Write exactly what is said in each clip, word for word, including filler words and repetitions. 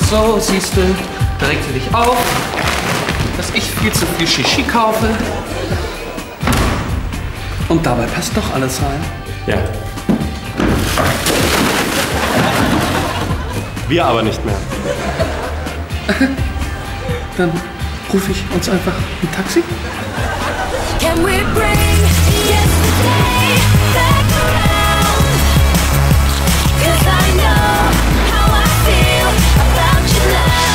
So, siehst du, da regst du dich auf, dass ich viel zu viel Shishi kaufe. Und dabei passt doch alles rein. Ja. Wir aber nicht mehr. Dann rufe ich uns einfach ein Taxi. Can we bring yesterday back around? 'Cause I know how I feel about you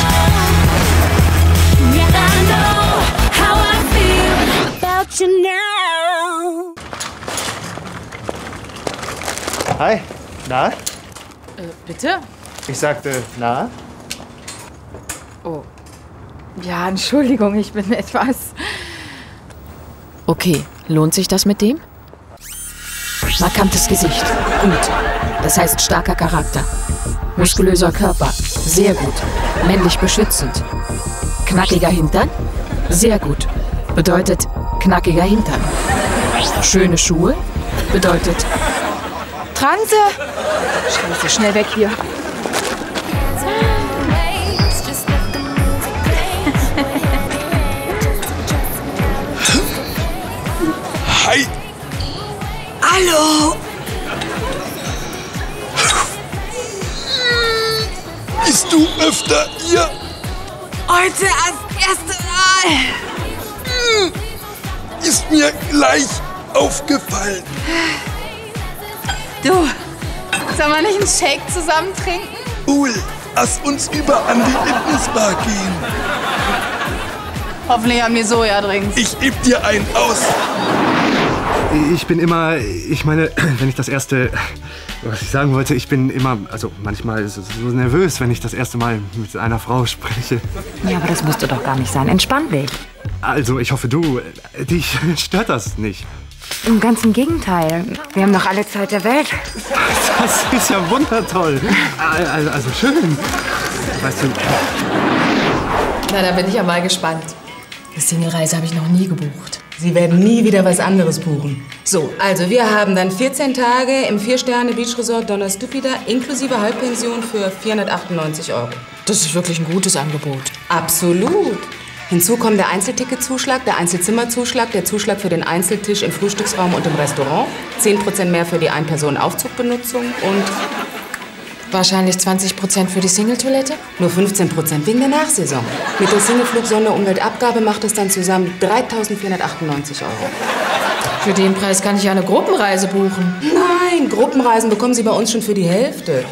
now. Yeah, I know how I feel about you now. Hi, na? Äh, bitte? Ich sagte, na? Oh. Ja, Entschuldigung, ich bin etwas... Okay, lohnt sich das mit dem? Markantes Gesicht. Gut. Das heißt starker Charakter. Muskulöser Körper. Sehr gut. Männlich beschützend. Knackiger Hintern? Sehr gut. Bedeutet knackiger Hintern. Schöne Schuhe? Bedeutet... Transe! Scheiße, schnell weg hier. Hi! Hallo! Bist du öfter hier? Heute als erste Mal! Hm. Ist mir gleich aufgefallen. Du, sollen wir nicht einen Shake zusammen trinken? Cool, lass uns über an die Fitnessbar gehen. Hoffentlich haben wir Sojadrinks. Ich heb dir einen aus. Ich bin immer, ich meine, wenn ich das erste, was ich sagen wollte, ich bin immer, also manchmal so, so nervös, wenn ich das erste Mal mit einer Frau spreche. Ja, aber das musst du doch gar nicht sein. Entspann dich. Also, ich hoffe, du, dich stört das nicht. Im ganzen Gegenteil. Wir haben doch alle Zeit der Welt. Das ist ja wundertoll. Also, also schön. Weißt du... Na, da bin ich ja mal gespannt. Eine Single-Reise habe ich noch nie gebucht. Sie werden nie wieder was anderes buchen. So, also wir haben dann vierzehn Tage im vier-Sterne-Beach-Resort Donna Stupida inklusive Halbpension für vierhundertachtundneunzig Euro. Das ist wirklich ein gutes Angebot. Absolut. Hinzu kommen der Einzelticketzuschlag, der Einzelzimmerzuschlag, der Zuschlag für den Einzeltisch im Frühstücksraum und im Restaurant, zehn Prozent mehr für die Ein-Personen-Aufzugbenutzung und... Wahrscheinlich zwanzig Prozent für die Single-Toilette? Nur fünfzehn Prozent wegen der Nachsaison. Mit der Single-Flug-Sonderumweltabgabe macht es dann zusammen dreitausendvierhundertachtundneunzig Euro. Für den Preis kann ich ja eine Gruppenreise buchen. Nein, Gruppenreisen bekommen Sie bei uns schon für die Hälfte.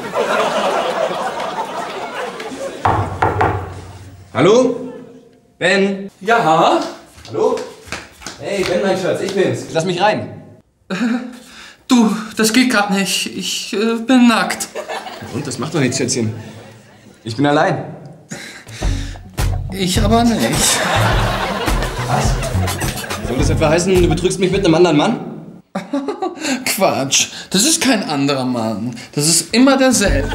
Hallo? Ben? Ja? Hallo? Hey, Ben, mein Schatz, ich bin's. Lass mich rein. Du, das geht grad nicht. Ich äh, bin nackt. Und, das macht doch nichts, Schätzchen. Ich bin allein. Ich aber nicht. Was? Soll das etwa heißen, du betrügst mich mit einem anderen Mann? Quatsch. Das ist kein anderer Mann. Das ist immer derselbe.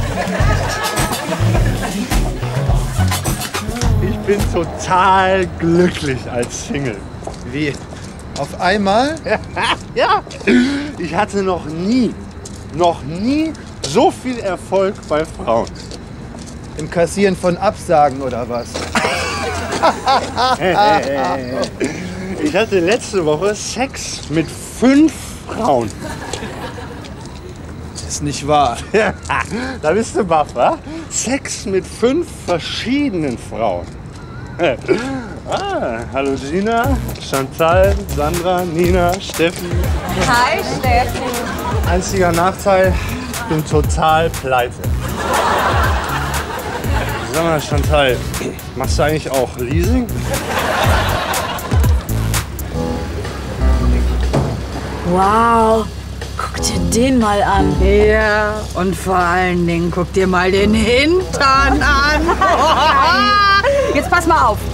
Ich bin total glücklich als Single. Wie? Auf einmal? Ja. Ich hatte noch nie, noch nie so viel Erfolg bei Frauen. Im Kassieren von Absagen oder was? Ich hatte letzte Woche Sex mit fünf Frauen. Das ist nicht wahr. Da bist du baff, wa? Sex mit fünf verschiedenen Frauen. Ah, hallo Gina, Chantal, Sandra, Nina, Steffi. Hi, Steffi. Einziger Nachteil, ich bin total pleite. Sag mal, Chantal, machst du eigentlich auch Leasing? Wow, guck dir den mal an. Ja, und vor allen Dingen guck dir mal den Hintern an. Jetzt pass mal auf.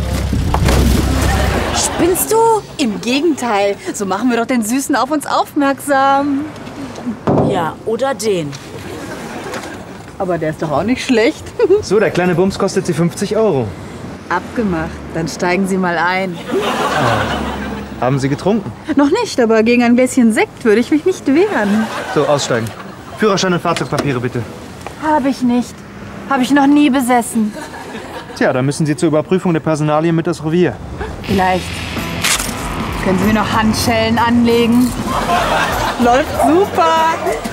Spinnst du? Im Gegenteil, so machen wir doch den Süßen auf uns aufmerksam. Ja, oder den. Aber der ist doch auch nicht schlecht. So, der kleine Bums kostet Sie fünfzig Euro. Abgemacht. Dann steigen Sie mal ein. Haben Sie getrunken? Noch nicht, aber gegen ein Gläschen Sekt würde ich mich nicht wehren. So, aussteigen. Führerschein und Fahrzeugpapiere bitte. Habe ich nicht. Habe ich noch nie besessen. Tja, dann müssen Sie zur Überprüfung der Personalien mit ins Revier. Vielleicht können Sie mir noch Handschellen anlegen. Läuft super.